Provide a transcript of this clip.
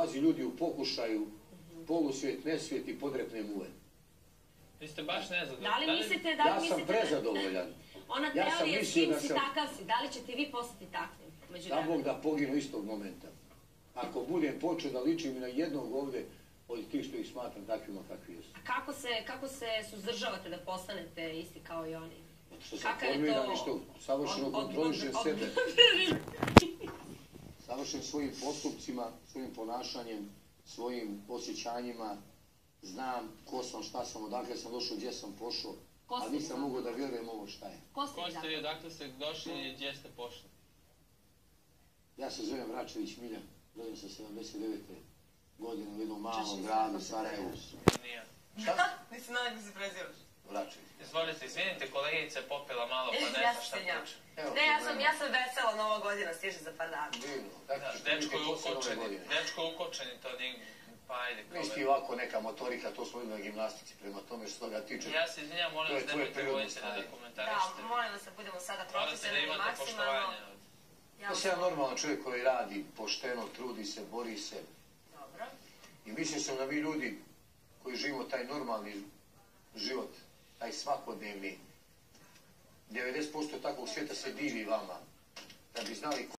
dolazi ljudi u pokušaju, polusvijet, nesvijet i podrepne muve. Vi ste baš nezadovoljni. Da li mislite Ja sam prezadovoljan. Ona teorija s kim si takav si, da li ćete vi postati takvim? Da Bog da poginu istog momenta. Ako budem počeo da ličim i na jednog ovde od tih što ih smatram takvima kakvi jesu. A kako se suzdržavate da postanete isti kao i oni? Što sam formiran i što savršeno kontrolišem sebe. Savršen svojim postupcima, svojim ponašanjem, svojim osjećanjima. Znam ko sam, šta sam, odakle sam došao, gdje sam pošao. A nisam mogao da vjerujem ovo šta je. Ko ste vi, odakle ste došli i gdje ste pošli? Ja se zovem Vračević Milja. Rođen sam 79. godine u jednom malom gradu, Sarajevu. Nije. Šta? Nisi nadam da se prezivaš. Vračević. Izvolite, izvinite, kolegica je popila malo, pa ne zna šta priča. Ne, ja sam vesela, Nova godina stiže za par dana. Dečko je ukočen i to nigdje. Pa ajde, kolega. Isti ovako neka motorika, to smo vidjeli na gimnastici, prema tome što toga tiče. Ja se izvinjam, molim vas, nemojte vojite da komentarišete. Da, molim vas da budemo sada profesionalni maksimalno. Ja sam jedan normalan čovjek koji radi pošteno, trudi se, bori se. Dobro. I mislim sam da vi ljudi koji živimo taj normalni život, taj svakodnevni, 90% takvog svijeta se divi vama, da bi znali